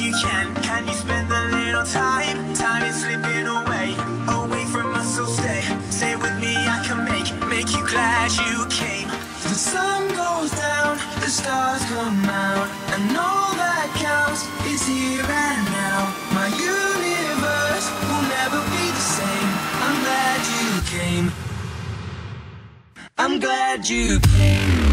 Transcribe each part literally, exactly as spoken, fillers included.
you can, can you spend a little time? Time is slipping away, away from us, so stay. Stay with me, I can make, make you glad you came. The sun goes down, the stars come out, and all that counts is here and now. My universe will never be the same. I'm glad you came. I'm glad you came.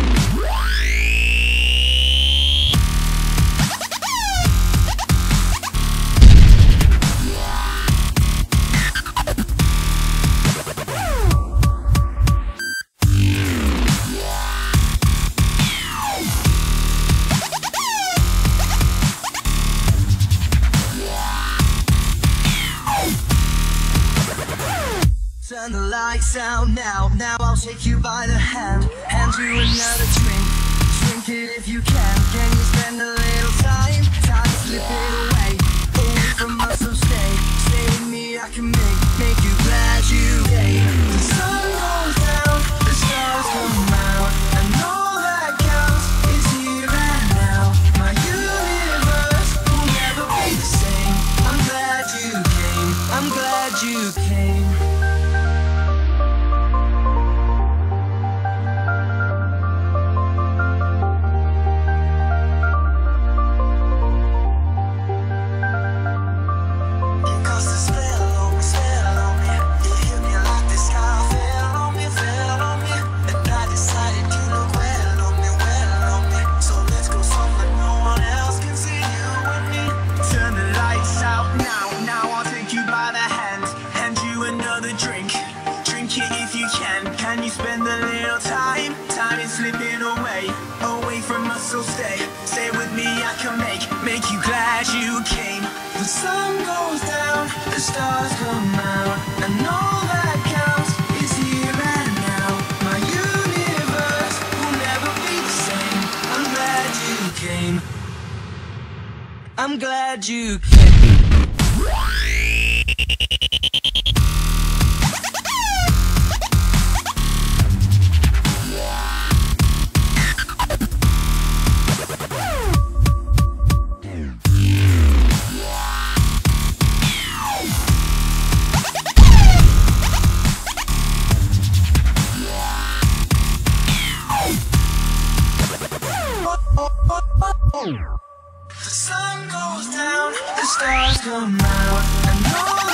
Turn the lights out now, now I'll take you by the hand. Hand you another drink, drink it if you can. Can you spend a little time? Time to slip it away, away from us, so stay. Stay with me, I can make, make you glad you came. The sun goes down, the stars come out, and all that counts is here and now. My universe will never be the same. I'm glad you came, I'm glad you came. Can you spend a little time? Time is slipping away, away from us, so stay. Stay with me, I can make, make you glad you came. The sun goes down, the stars come out, and all that counts is here and now. My universe will never be the same. I'm glad you came. I'm glad you came. The sun goes down, the stars come out, and all